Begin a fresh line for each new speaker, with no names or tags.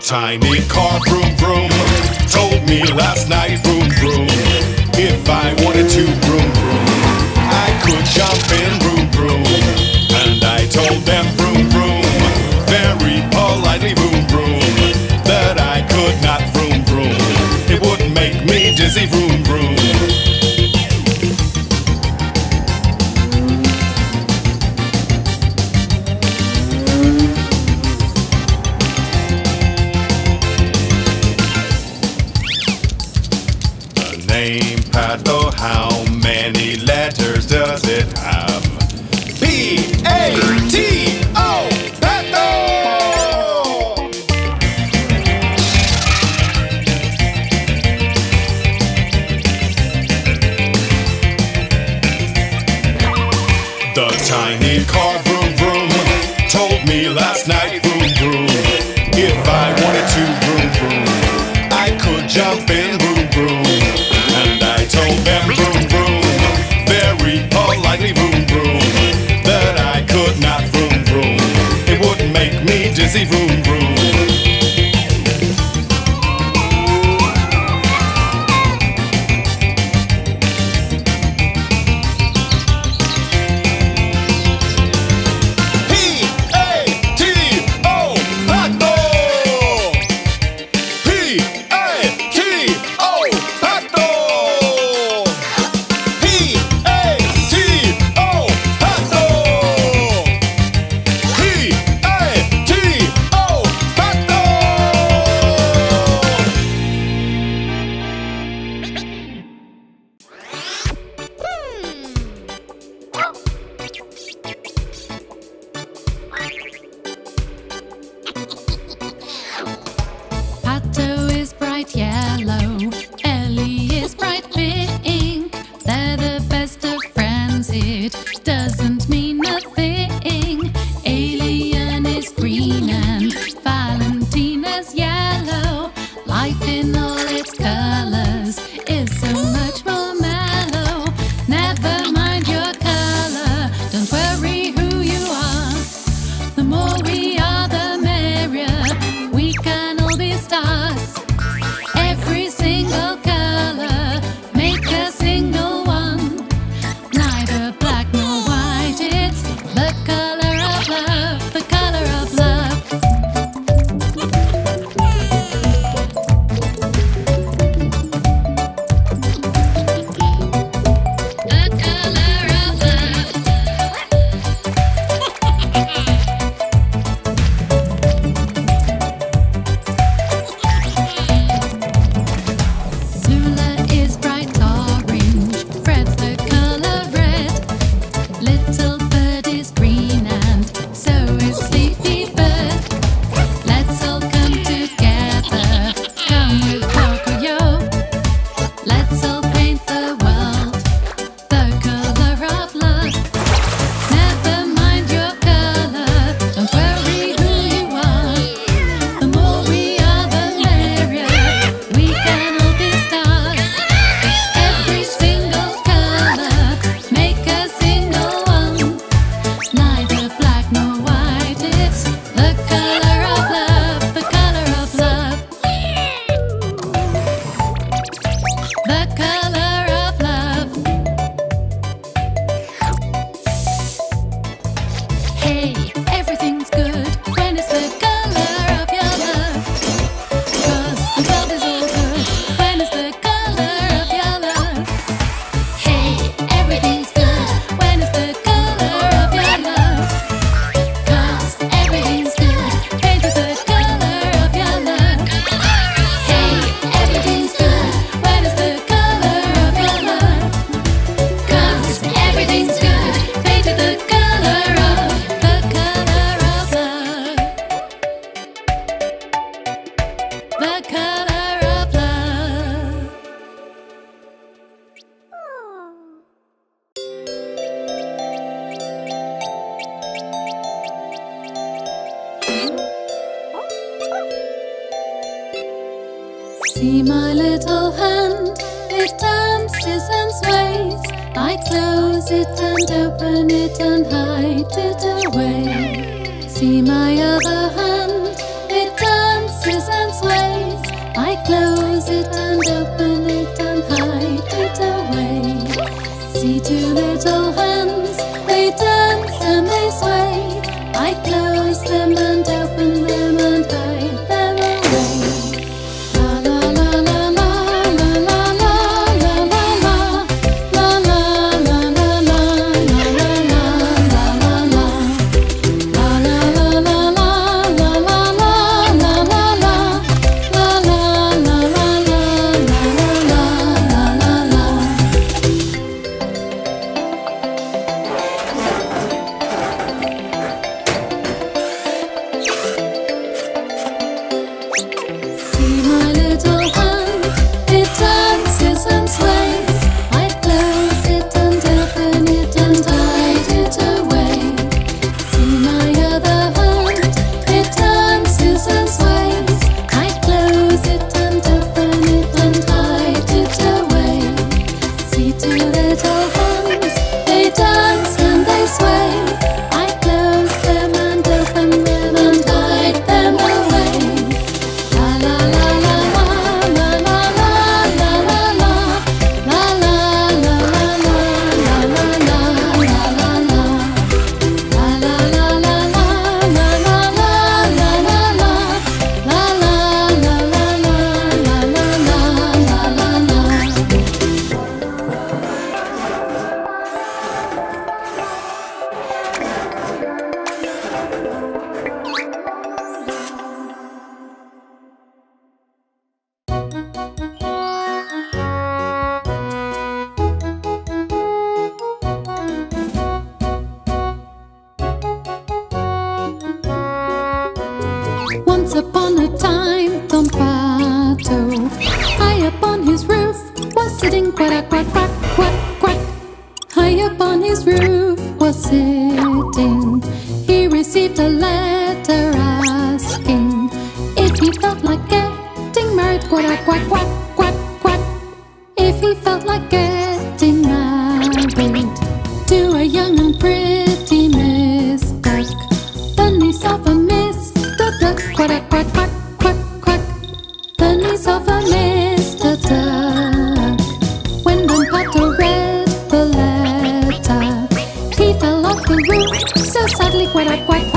tiny car, vroom vroom, told me last night, vroom vroom, if I wanted to, vroom vroom, I could jump in, vroom vroom. And I told them, vroom vroom, very politely, vroom vroom, that I could not, vroom vroom, it would make me dizzy, vroom vroom. Name-pad, oh, how many letters does it have? P-A-T-O, Pato! The tiny car, vroom vroom, told me last night, vroom vroom, if I wanted to, vroom vroom, I could jump in, vroom vroom. And I told them, vroom vroom, very politely, vroom vroom, that I could not, vroom vroom, it would make me dizzy, vroom vroom.
Doesn't mean nothing. Alien is green and Valentina's yellow. Life in all its colors is so much more mellow. Never mind your color, don't worry who you are. The more we are, the merrier. We can all be stars. Every single color, make a single one. Neither black nor white, it's the color of love, the color of love. The color of love. Lula is bright orange, Fred's the color red. Little bird is green and so is Sleepy Bird. Let's all come together, come with Pocoyo. Let's all paint the world the color of love. Never mind your color, don't worry who you are. The more we are, the merrier. We can all be stars. Every single color, make a single one. Neither black nor white, it's the color of love, the color of love. The color of love. Hey, everything's good when it's the color of your love. 'Cause the world is all good when it's the color of your love. Hey, everything's good when it's the color of your love. 'Cause everything's good painted the color of your love. Hey, everything's good when it's the color of your love. 'Cause everything's good painted the color of love. The color of love. See my little hand, it dances and sways. I close it and open it and hide it away. See my other hand, it dances and I close it and open it and hide it away. See two little hands, they dance and they sway. I close them and open them and hide them away. La la la la la la la la la la la la la la la la la la la. See my little hand, it dances and sways. I close it and open it and hide it away. See my other hand, it dances and sways. I close it and open it and hide it away. See two little hands, they dance and they sway. I close them and open them and hide them away. La la la la la la la la la la la la la la la la la la la. La la la la la la la la la la la la la la la la. Once upon a time, Don Pato, high upon his roof, was sitting quack, quack, quack, quack, quack. High upon his roof was sitting. He received a letter asking if he felt like getting married, quack, quack, quack, quack, quack. If he felt like getting married to a young and pretty Miss Duck. The niece of a Mr. Duck, quack, quack, quack, quack, quack. The niece of a Mr. Duck. When Don Pato read the letter, he fell off the roof so sadly, quack, quack, quack.